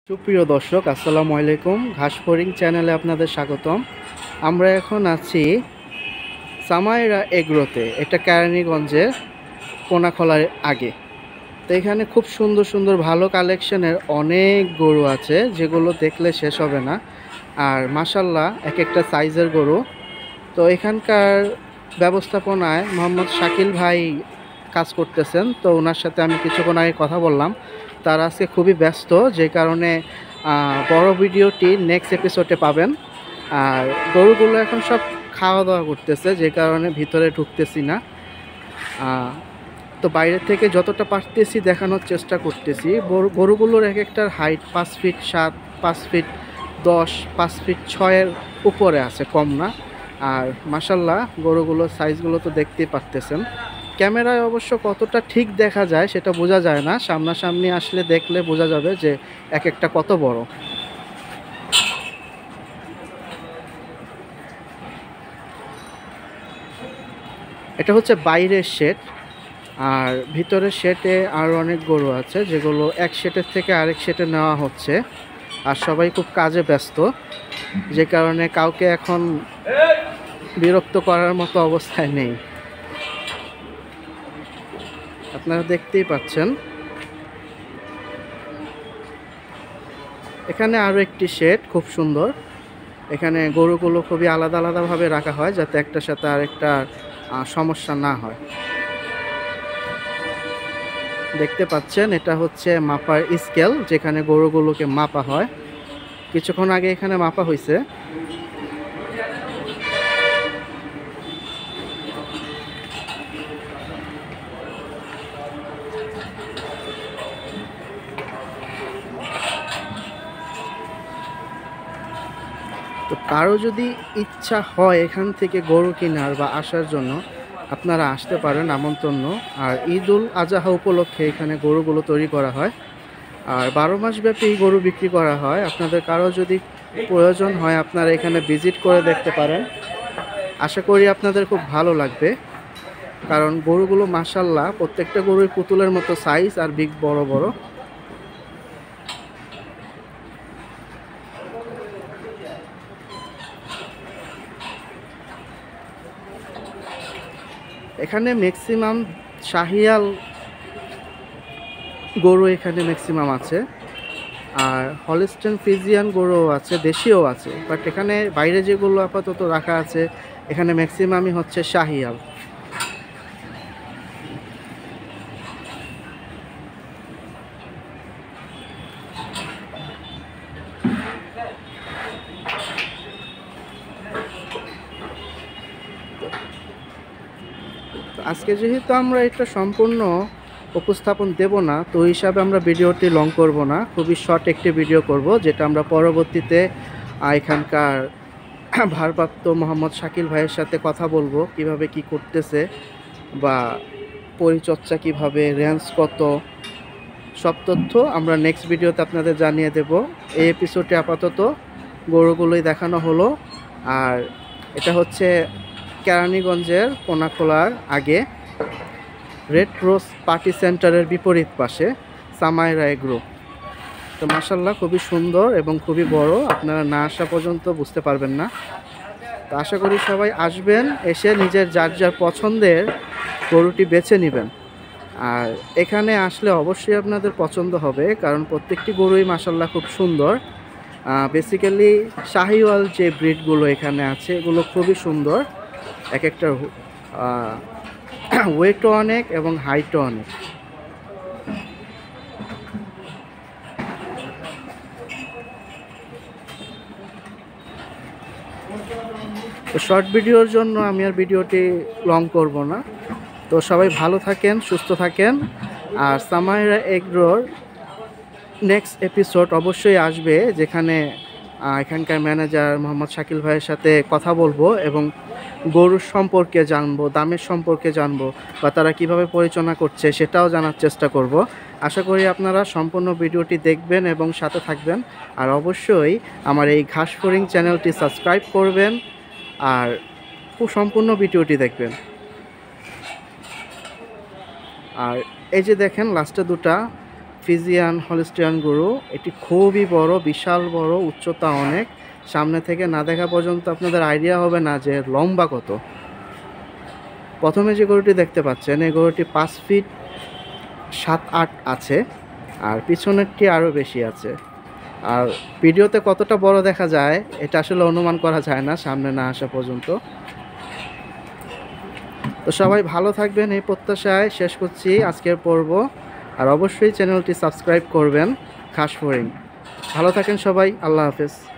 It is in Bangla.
সুপ্রিয় দর্শক, আসসালামু আলাইকুম। ঘাসফড়িং চ্যানেলে আপনাদের স্বাগতম। আমরা এখন আছি সামাইরা এগ্রোতে, এটা কেরানীগঞ্জের কোনাখলার আগে। তো এখানে খুব সুন্দর সুন্দর ভালো কালেকশনের অনেক গরু আছে, যেগুলো দেখলে শেষ হবে না। আর মাশাল্লাহ এক একটা সাইজের গরু। তো এখানকার ব্যবস্থাপনায় মোহাম্মদ শাকিল ভাই কাজ করতেছেন। তো ওনার সাথে আমি কিছুক্ষণ আগে কথা বললাম। তারা আজকে খুবই ব্যস্ত, যে কারণে বড় ভিডিওটি নেক্সট এপিসোডে পাবেন। আর গরুগুলো এখন সব খাওয়া দাওয়া করতেছে, যে কারণে ভিতরে ঢুকতেছি না। তো বাইরে থেকে যতটা পারতেছি দেখানোর চেষ্টা করতেছি। গরুগুলোর এক একটার হাইট 5 ফিট 7, 5 ফিট 10, 5 ফিট 6-এর উপরে আছে, কম না। আর মাশাল্লাহ গরুগুলোর সাইজগুলো তো দেখতেই পারতেছেন। ক্যামেরায় অবশ্য কতটা ঠিক দেখা যায় সেটা বোঝা যায় না, সামনাসামনি আসলে দেখলে বোঝা যাবে যে এক একটা কত বড়। এটা হচ্ছে বাইরের শেড, আর ভিতরের শেডে আরও অনেক গরু আছে, যেগুলো এক শেডের থেকে আরেক শেডে নেওয়া হচ্ছে। আর সবাই খুব কাজে ব্যস্ত, যে কারণে কাউকে এখন বিরক্ত করার মতো অবস্থায় নেই। আপনারা দেখতেই পাচ্ছেন এখানে আরও একটি শেড, খুব সুন্দর। এখানে গরুগুলো খুবই আলাদা আলাদাভাবে রাখা হয়, যাতে একটার সাথে আরেকটা সমস্যা না হয়। দেখতে পাচ্ছেন এটা হচ্ছে মাপার স্কেল, যেখানে গরুগুলোকে মাপা হয়। কিছুক্ষণ আগে এখানে মাপা হয়েছে। তো কারো যদি ইচ্ছা হয় এখান থেকে গরু কেনার বা আসার জন্য, আপনারা আসতে পারেন, আমন্ত্রণ। আর ঈদুল আজহা উপলক্ষে এখানে গরুগুলো তৈরি করা হয়, আর 12 মাস ব্যাপী গরু বিক্রি করা হয়। আপনাদের কারো যদি প্রয়োজন হয় আপনারা এখানে ভিজিট করে দেখতে পারেন। আশা করি আপনাদের খুব ভালো লাগবে, কারণ গরুগুলো মাশাল্লাহ প্রত্যেকটা গরুই পুতুলের মতো সাইজ আর বিগ বড় বড়। এখানে ম্যাক্সিমাম শাহিয়াল গরু এখানে ম্যাক্সিমাম আছে, আর হলিস্টেন ফ্রিজিয়ান গরুও আছে, দেশিও আছে। বাট এখানে বাইরে যেগুলো আপাতত রাখা আছে এখানে ম্যাক্সিমামই হচ্ছে শাহিয়াল। আজকে যেহেতু আমরা এটা সম্পূর্ণ উপস্থাপন দেব না, তো হিসাবে আমরা ভিডিওটি লং করব না, খুবই শর্ট একটি ভিডিও করব, যেটা আমরা পরবর্তীতে এখানকার ভারপ্রাপ্ত মোহাম্মদ শাকিল ভাইয়ের সাথে কথা বলবো, কিভাবে কি করতেছে বা পরিচর্যা কিভাবে, রেঞ্জ কত, সব তথ্য আমরা নেক্সট ভিডিওতে আপনাদের জানিয়ে দেব। এই এপিসোডে আপাতত গরুগুলোই দেখানো হলো। আর এটা হচ্ছে কেরানীগঞ্জের কোনাখলার আগে, রেড রোজ পার্টি সেন্টারের বিপরীত পাশে সামাইরা এগ্রো। তো মাশাল্লাহ খুবই সুন্দর এবং খুবই বড়, আপনারা না আসা পর্যন্ত বুঝতে পারবেন না। তো আশা করি সবাই আসবেন, এসে নিজের যার যার পছন্দের গরুটি বেছে নেবেন। আর এখানে আসলে অবশ্যই আপনাদের পছন্দ হবে, কারণ প্রত্যেকটি গরুই মাশাল্লাহ খুব সুন্দর। বেসিক্যালি শাহিওয়াল যে ব্রিডগুলো এখানে আছে এগুলো খুবই সুন্দর, এক একটা ওয়েটও অনেক এবং হাইটও অনেক। তো শর্ট ভিডিওর জন্য আমি আর ভিডিওটি লং করব না। তো সবাই ভালো থাকেন, সুস্থ থাকেন। আর সামাইরা এগ্রোর নেক্সট এপিসোড অবশ্যই আসবে, যেখানে এখানকার ম্যানেজার মোহাম্মদ শাকিল ভাইয়ের সাথে কথা বলবো এবং গরুর সম্পর্কে জানবো, দামের সম্পর্কে জানবো, বা তারা কিভাবে পরিচালনা করছে সেটাও জানার চেষ্টা করব। আশা করি আপনারা সম্পূর্ণ ভিডিওটি দেখবেন এবং সাথে থাকবেন। আর অবশ্যই আমার এই ঘাসফড়িং চ্যানেলটি সাবস্ক্রাইব করবেন আর খুব সম্পূর্ণ ভিডিওটি দেখবেন। আর এই যে দেখেন লাস্টে দুটা ফিজিয়ান হলিস্টিয়ান গরু। এটি খুবই বড়, বিশাল বড়, উচ্চতা অনেক। সামনে থেকে না দেখা পর্যন্ত আপনাদের আইডিয়া হবে না যে লম্বা কত। প্রথমে যে গরুটি দেখতে পাচ্ছেন এই গরুটি 5 ফিট 7-8 আছে, আর পিছনেরটি আরও বেশি আছে। আর ভিডিওতে কতটা বড় দেখা যায় এটা আসলে অনুমান করা যায় না সামনে না আসা পর্যন্ত। তো সবাই ভালো থাকবেন এই প্রত্যাশায় শেষ করছি আজকের পর্ব। আর অবশ্যই চ্যানেলটি সাবস্ক্রাইব করবেন খাস ফরিং। ভালো থাকেন সবাই, আল্লাহ হাফেজ।